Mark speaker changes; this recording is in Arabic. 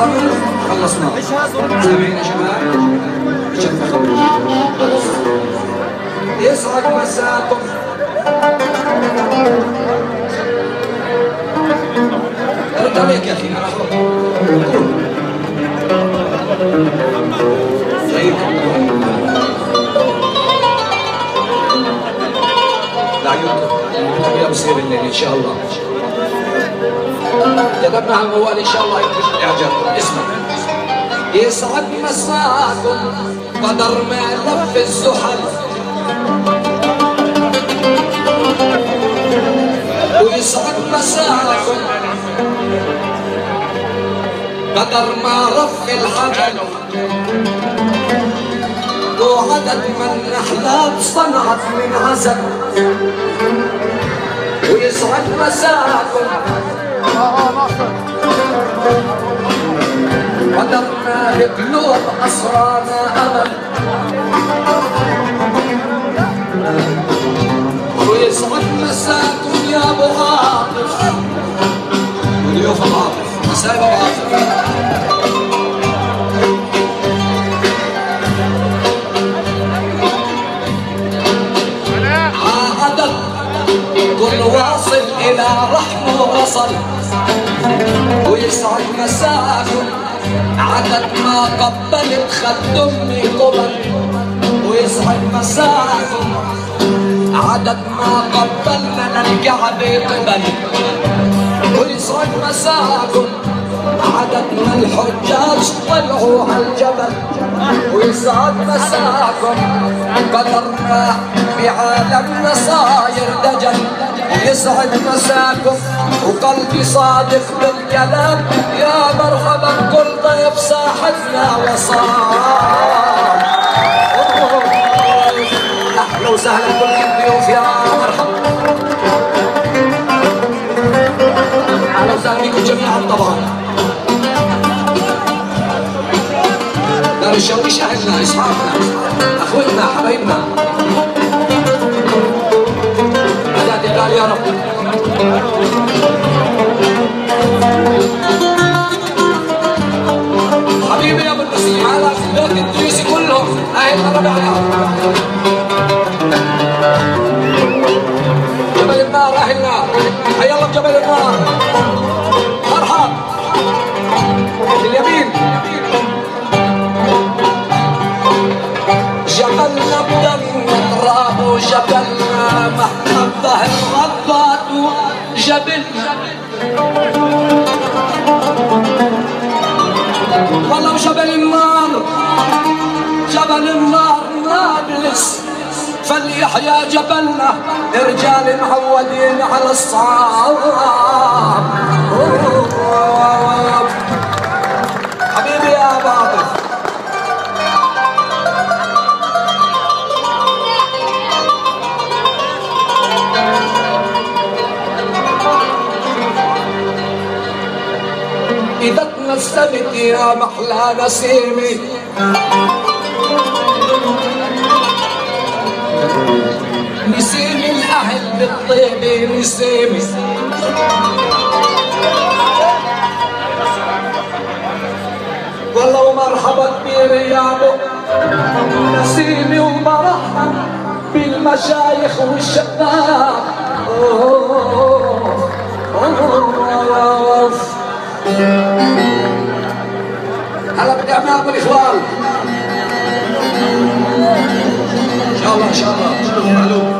Speaker 1: صبر خلصنا. سامعين يا شباب؟ يسعد مساكم. رد عليك يا اخي انا لا يمكن بصير الليل ان شاء الله. كتبنا على الموال ان شاء الله ينتج اعجابكم. اسمع. يسعد مساكم قدر ما لف الزحل ويسعد مساكم قدر ما رف الحجل وعدد من نحلات صنعت من عسل ويسعد مساكم قدرنا بقلوب أسرانا أمل ويسعد مساكم يا أبو عاطف وضيوف عاطف. مساء أبو عاطف. عادت كل واصل إلى رحمه وصل ويسعد مساكم عدد ما قبلت خد امي قبل ويسعد مساكم عدد ما قبلنا الكعبة قبل ويسعد مساكم عدد ما الحجاج طلعوا على الجبل ويسعد مساكم قدرنا بعالمنا صاير دجل ويسعد مساكم وقلبي صادق بالكلام يا مرحبا كل ضيف ساحتنا وصار. اهلا وسهلا بكل الضيوف يا مرحبا. اهلا وسهلا بكم جميعا طبعا. دار الشويش اهلنا اصحابنا اخوتنا حبايبنا. مدد الله يا رب. حبيبي يا ابو النسيم على بيت الدريسي كلهم اهلنا ربعنا. جبل النار اهلنا حي الله بجبل النار. مرحب اليمين. جبلنا بدنا الراب وجبلنا محبه الغضات وجبلنا والله وجبل النار. جبل النار نابلس فليحيا جبلنا رجال معودين على الصعاب. حبيبي يا باطل. إذا تنسمت يا محلى نسيمي نسيمي الأهل بالطيب نسيمي والله ومرحبا بريابو نسيمي ومرحبا بالمشايخ والشباب. هلا بدي اعمل بالاخوان ان شاء الله ان شاء الله.